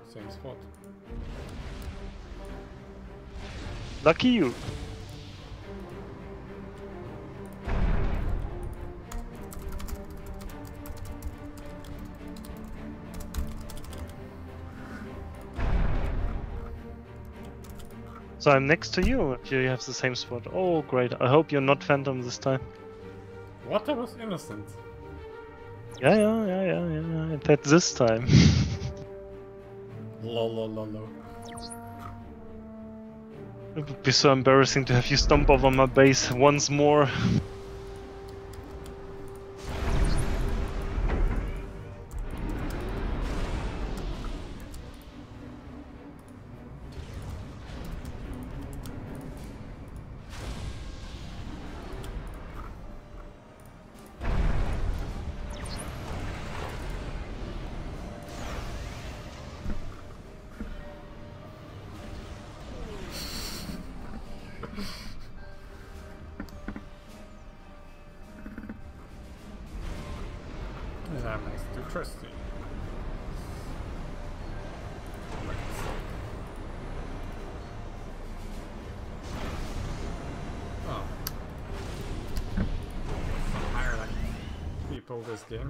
Same spot. Lucky you. So I'm next to you if you have the same spot. Oh, great. I hope you're not Phantom this time. What? I was innocent. Yeah. That's this time. Lol. It would be so embarrassing to have you stomp over my base once more. And I'm next to Trusty. Oh. Some higher like people this game.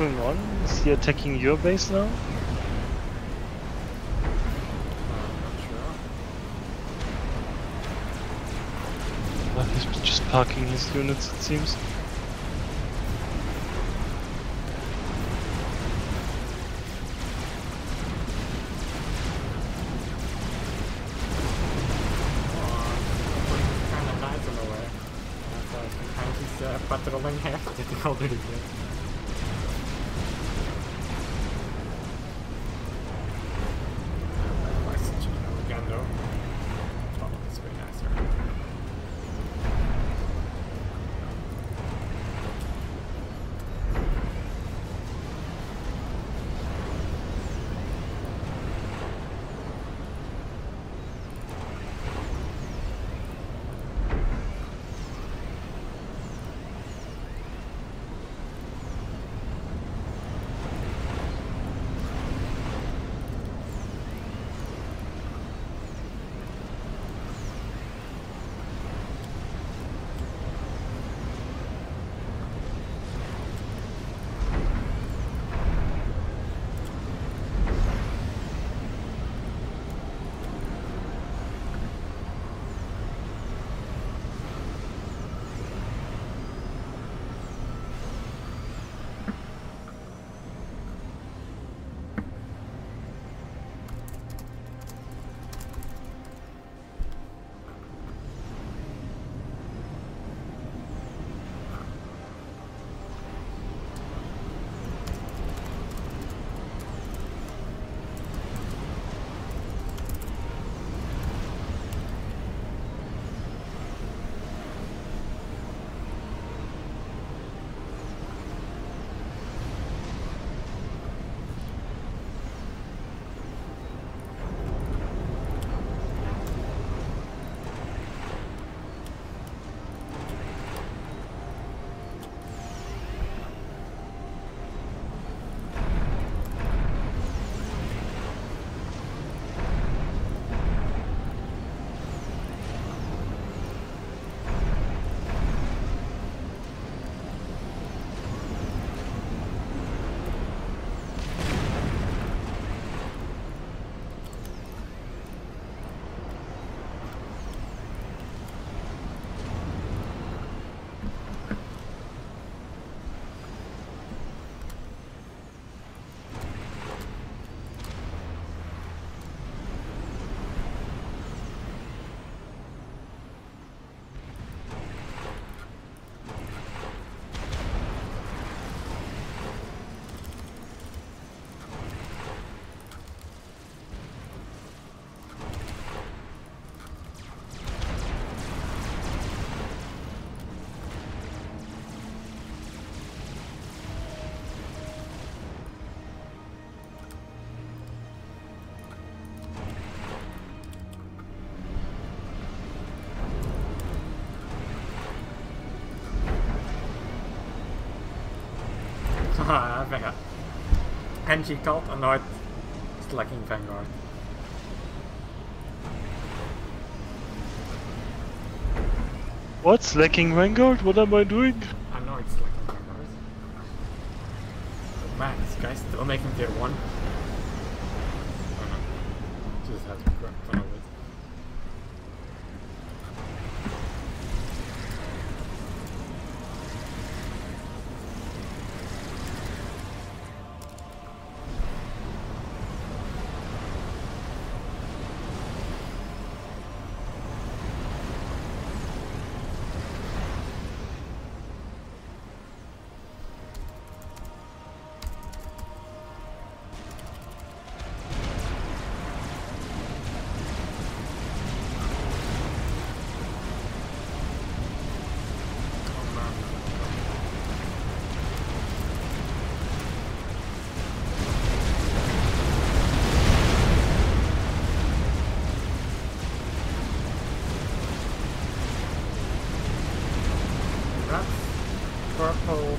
going on? Is he attacking your base now? I'm not sure. Well, he's just parking his units, it seems. Kind of nice in a way. Sometimes he's patrolling half the already. Nice again though. Oh, it's way nicer. I think and she called annoyed slacking Vanguard. What? Slacking Vanguard? What am I doing? I know it's slacking Vanguard. But man, this guy's still making tier 1. Oh no. Just had to grab one of it. Purple.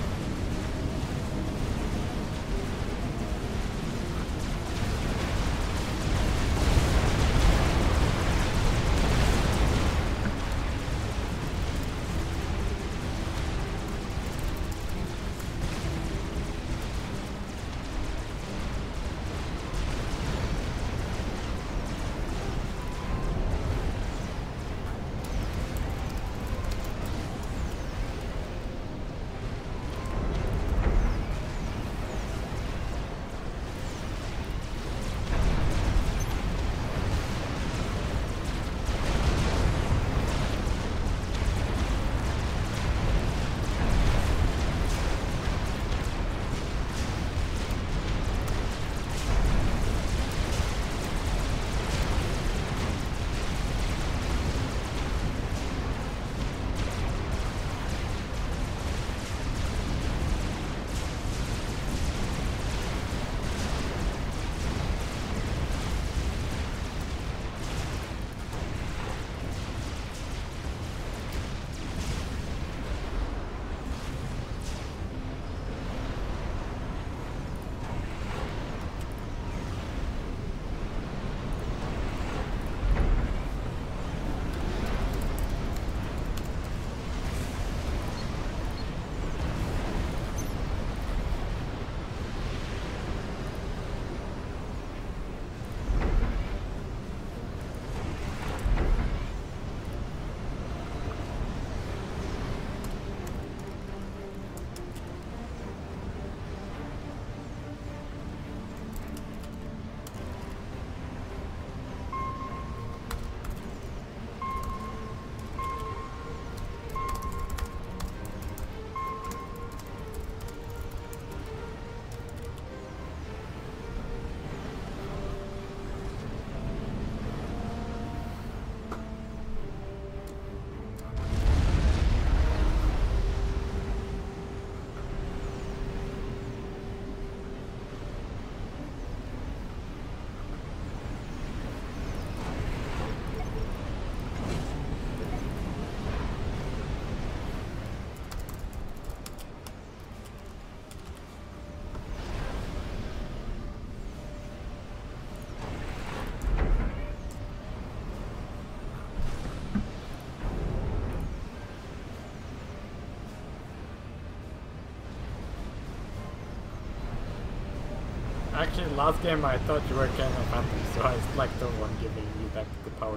actually, last game I thought you were King of Phantom, so I like the one giving you back the power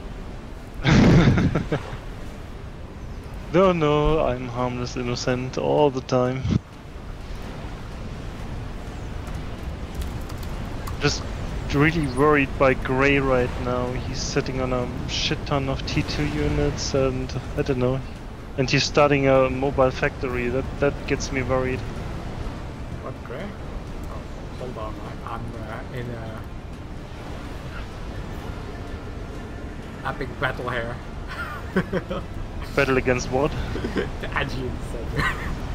gem. No, no, I'm harmless, innocent all the time. Just really worried by Gray right now. He's sitting on a shit ton of T2 units and I don't know. And he's starting a mobile factory. That gets me worried. What, Gray? Oh, hold on, I'm in a epic battle here. Battle against what? The Aegean Saber.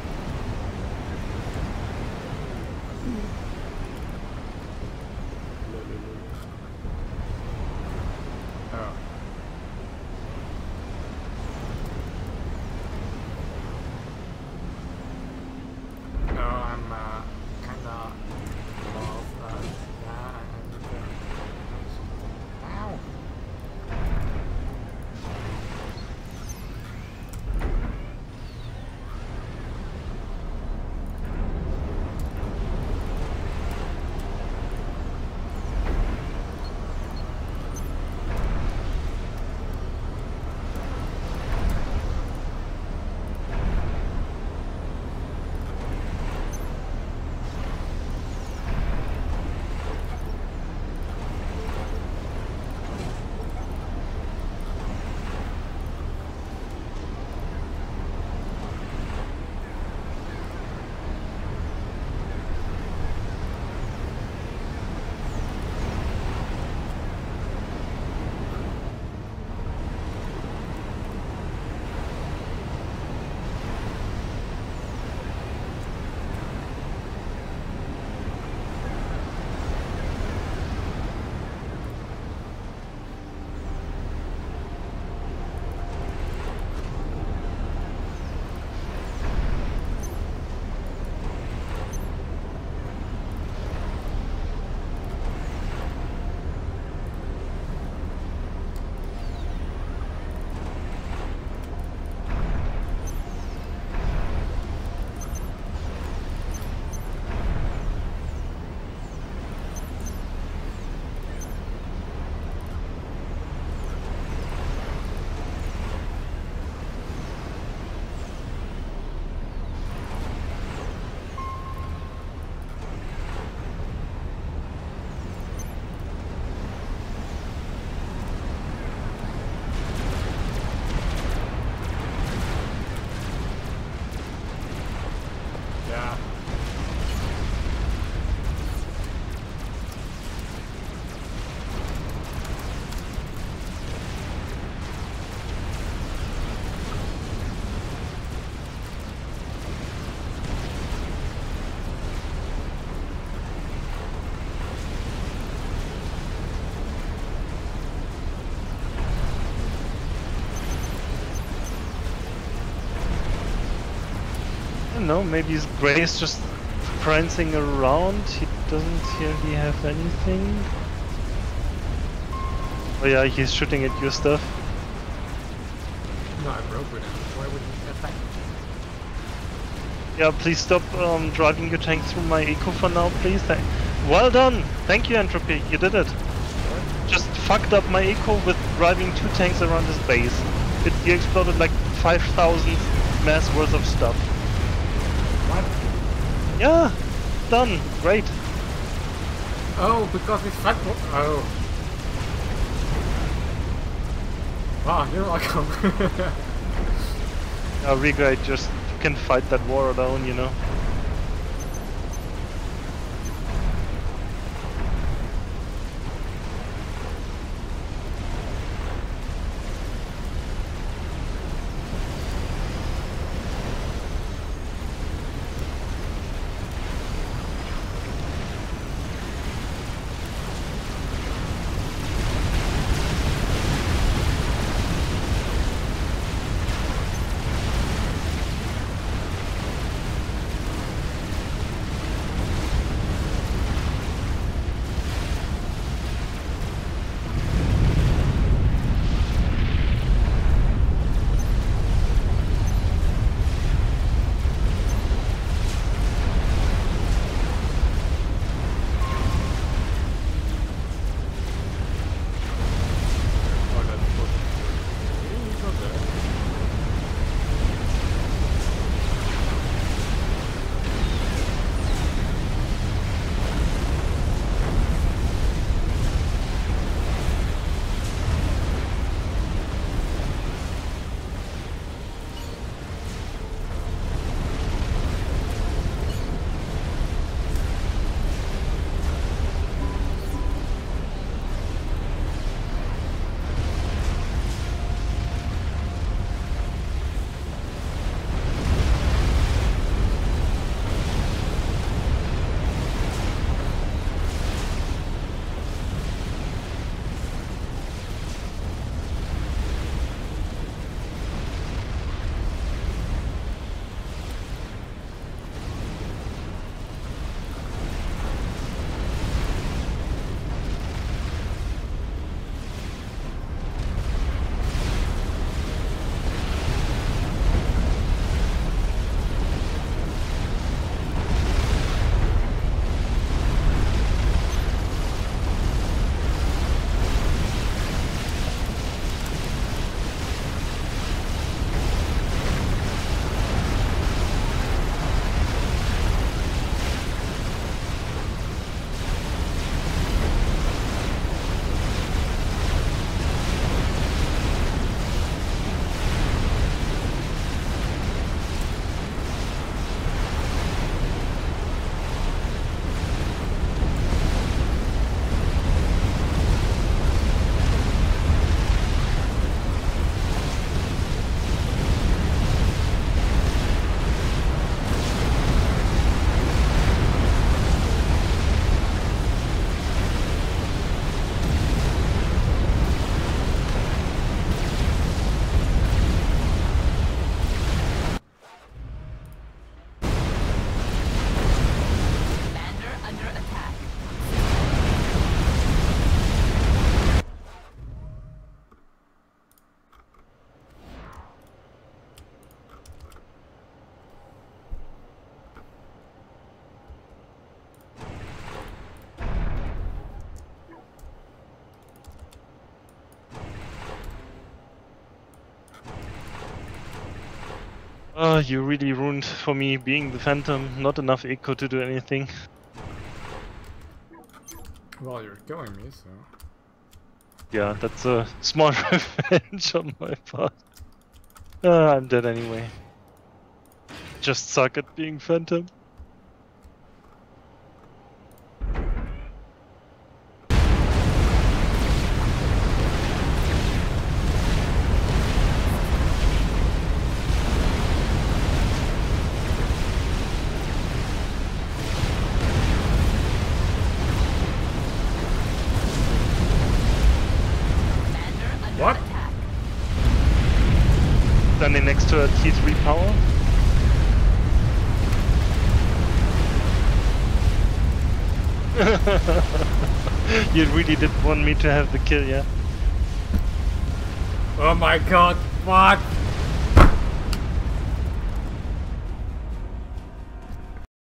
Oh. No, I'm kinda lost. Ow! Yeah. I don't know, maybe Gray's just prancing around. He doesn't really have anything. Oh yeah, he's shooting at your stuff. No, I broke with him. Why would he attack? Yeah, please stop driving your tank through my eco for now, please. Well done! Thank you, Entropy, you did it. Just fucked up my eco with driving 2 tanks around his base. You exploded like 5,000 mass worth of stuff. What? Yeah, done, great. Oh, because it's fat. Oh. Wow, you're welcome. Really great, just you can fight that war alone, you know. Oh, you really ruined for me being the Phantom. Not enough eco to do anything. Well, you're killing me, so... Yeah, that's a small revenge on my part. I'm dead anyway. Just suck at being Phantom. What? Standing next to a T3 power. You really did want me to have the kill, yeah? Oh my god, what?